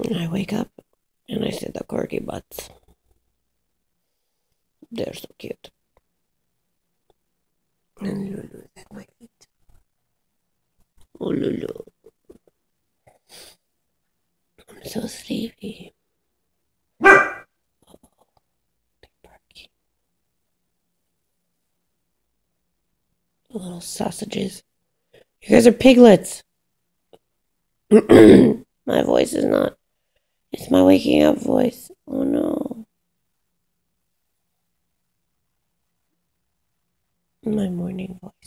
And I wake up and I see the corgi butts. They're so cute. And Lulu's at my feet. Oh, Lulu. I'm so sleepy. Oh, they're barking. The little sausages. You guys are piglets. My voice is not. It's my waking up voice. Oh no. My morning voice.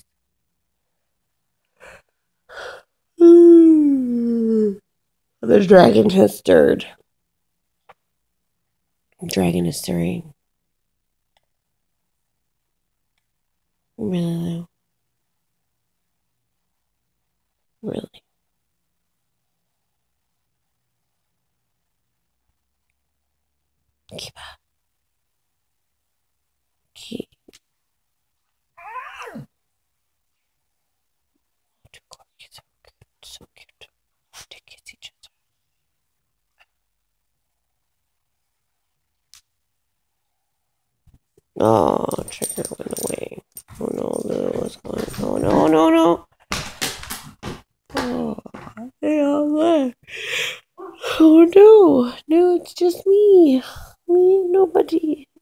The dragon has stirred. The dragon is stirring. Really though. Really. Keep up. Keep. Two corgis, so good. So cute. They kiss each other. Oh, trigger went away. Oh no, Lou, what's going on? Oh no, no, no. Oh, they all left. Oh no, no, it's just me. Me and nobody.